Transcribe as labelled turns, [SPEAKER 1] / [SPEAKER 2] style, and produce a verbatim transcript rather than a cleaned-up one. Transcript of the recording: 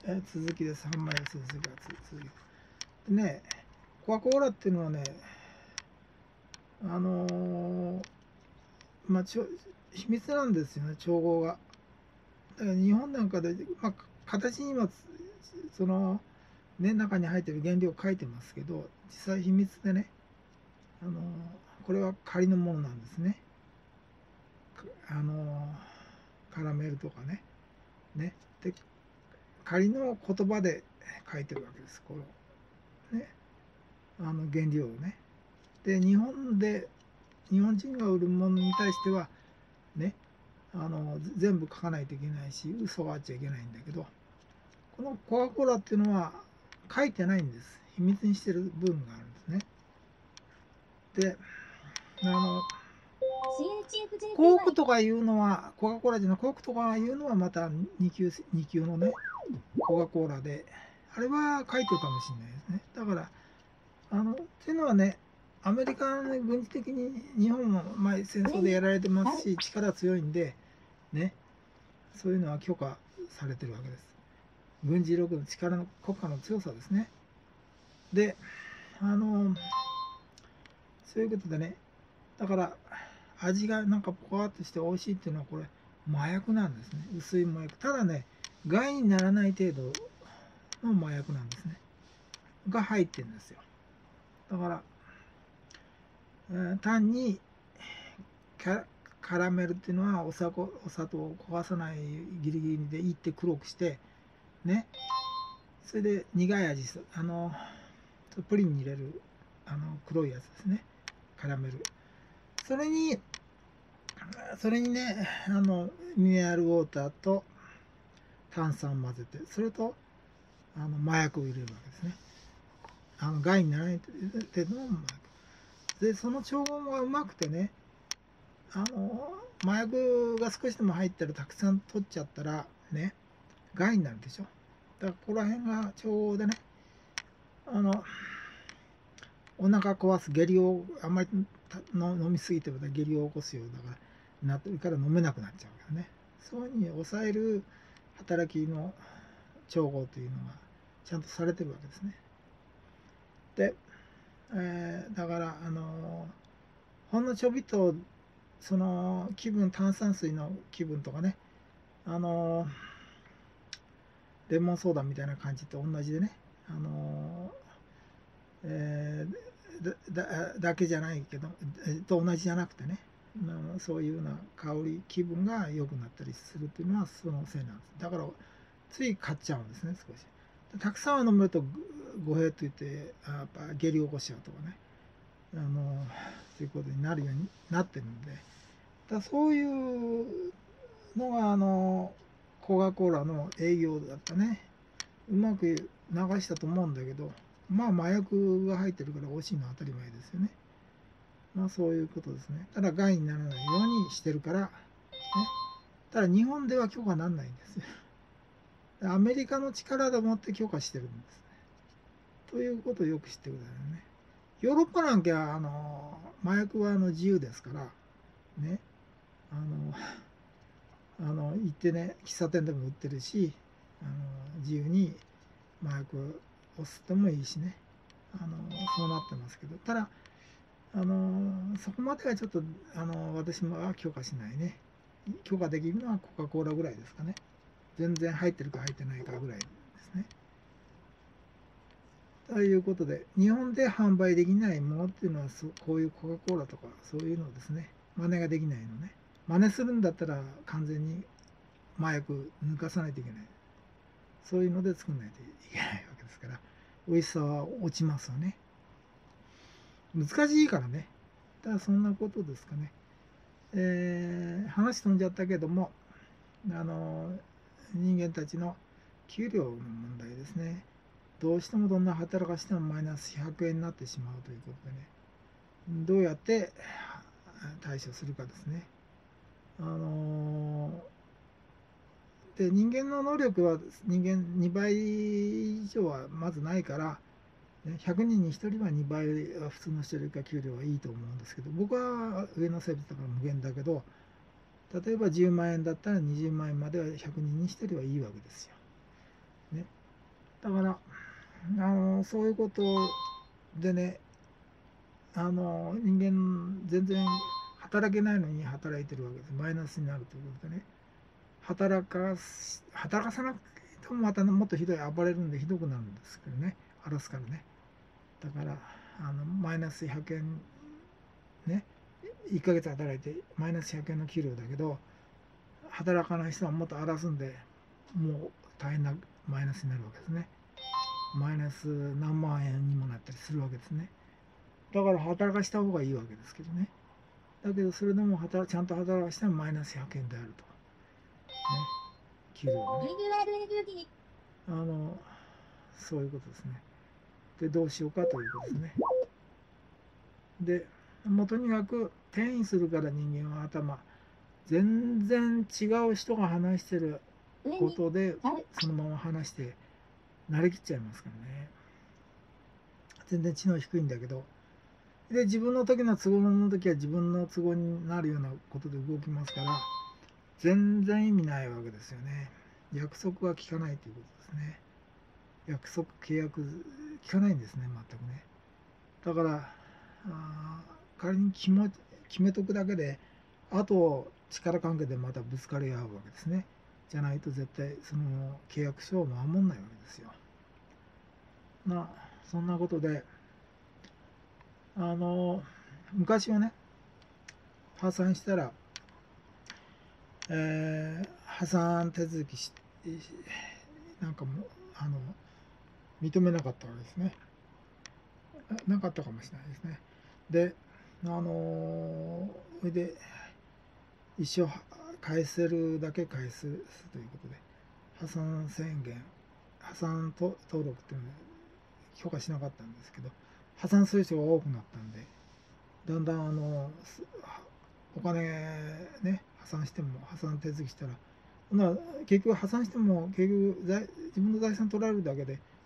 [SPEAKER 1] え続きです。販売続きが続きでね、コカ・コーラっていうのはね、あのー、まあちょ秘密なんですよね、調合が。だから日本なんかで、まあ、形にはそのね、中に入ってる原料書いてますけど、実際秘密でね、あのー、これは仮のものなんですね。あのー、カラメルとかね。ね。で、仮の言葉で書いてるわけです。このね、あの原料をね。で、日本で、日本人が売るものに対しては、ね、あの全部書かないといけないし、嘘があっちゃいけないんだけど、このコカ・コーラっていうのは書いてないんです。秘密にしてる部分があるんですね。で、あの、コークとかいうのは、コカ・コーラじゃない、コークとかいうのはまたに級、に級のね、コカ・コーラで、あれは書いてるかもしれないですね。だから、あの、っていうのはね、アメリカは、ね、軍事的に日本も前戦争でやられてますし、力強いんで、ね、そういうのは許可されてるわけです。軍事力の力の国家の強さですね。で、あの、そういうことでね、だから味がなんかポワッとして美味しいっていうのはこれ麻薬なんですね。薄い麻薬。ただね、害にならない程度の麻薬なんですね。が入ってるんですよ。だから、えー、単にカラメルっていうのはお砂糖お砂糖を焦がさないギリギリでいって黒くしてね、それで苦い味、あのプリンに入れるあの黒いやつですね、カラメル。それにそれにね、あのミネラルウォーターと炭酸混ぜて、それとあの麻薬を入れるわけですね。あの害にならない程度の麻薬で、その調合がうまくてね、あの麻薬が少しでも入ったらたくさん取っちゃったらね、害になるでしょ。だからここら辺が調合でね、あのお腹壊す、下痢をあんまりの飲みすぎてると下痢を起こすようだからなってるから飲めなくなっちゃうからね、そういうふうに抑える働きの調合というのがちゃんとされてるわけですね。で、えー、だからあのほんのちょびっとその気分、炭酸水の気分とかね、あのレモンソーダみたいな感じと同じでね、あの、えー、だ, だ, だけじゃないけど、えー、と同じじゃなくてね、そういうような香り、気分が良くなったりするっていうのはそのせいなんです。だからつい買っちゃうんですね、少し。たくさん飲むと語弊と言って、やっぱ下痢を起こしちゃうとかね、あのそういうことになるようになってるんで、だそういうのがあのコカ・コーラの営業だったね。うまく流したと思うんだけど、まあ麻薬が入ってるから美味しいのは当たり前ですよね。まあそういうことですね。ただ害にならないようにしてるから、ね、ただ日本では許可なんないんですよ。アメリカの力でもって許可してるんですね。ということをよく知ってくださいね。ヨーロッパなんかはあの麻薬はあの自由ですからね、あのあの行ってね、喫茶店でも売ってるし、あの自由に麻薬を吸ってもいいしね、あのそうなってますけど、ただあのそこまではちょっとあの私もは許可しないね。許可できるのはコカ・コーラぐらいですかね。全然入ってるか入ってないかぐらいですね。ということで、日本で販売できないものっていうのは、こういうコカ・コーラとかそういうのですね、真似ができないのね。真似するんだったら完全に麻薬抜かさないといけない。そういうので作んないといけないわけですから、美味しさは落ちますよね。難しいからね。ただそんなことですかね。えー、話飛んじゃったけども、あの人間たちの給料の問題ですね。どうしてもどんな働かしてもマイナスひゃくえんになってしまうということでね、どうやって対処するかですね。あので人間の能力は人間にばい以上はまずないから、ひゃくにんにひとりはにばいは普通の人よりか給料はいいと思うんですけど、僕は上の生物だから無限だけど、例えばじゅうまんえんだったらにじゅうまんえんまではひゃくにんにひとりはいいわけですよ。ね、 だからあのそういうことでね、あの人間全然働けないのに働いてるわけです。マイナスになるということでね、働かす働かさなくてもまたもっとひどい、暴れるんでひどくなるんですけどね、荒らすからね。だからあのマイナスひゃくえんね、いっかげつ働いてマイナスひゃくえんの給料だけど、働かない人はもっと荒らすんで、もう大変なマイナスになるわけですね。マイナス何万円にもなったりするわけですね。だから働かした方がいいわけですけどね。だけどそれでも働ちゃんと働かしたらマイナスひゃくえんであると。ね、給料がね。あの、そういうことですね。で、どうしようかということですね。で、もうとにかく転移するから人間は頭、全然違う人が話してることでそのまま話して慣れきっちゃいますからね。全然知能低いんだけど、で自分の時の都合の時は自分の都合になるようなことで動きますから、全然意味ないわけですよね。約束は聞かないということですね。約束契約聞かないんですね、全くね。だからあ仮に決め決めとくだけで、あと力関係でまたぶつかり合うわけですね。じゃないと絶対その契約書を守んないわけですよ。まあそんなことで、あの昔はね、破産したら、えー破産手続きしなんかもあの認めなかったわけですね。なかったかもしれないですね。で、あのそれで一生返せるだけ返すということで、破産宣言、破産登録っていうのを許可しなかったんですけど、破産する人が多くなったんで、だんだんあのお金ね、破産しても、破産手続きしたら、な結局破産しても結局自分の財産取られるだけで、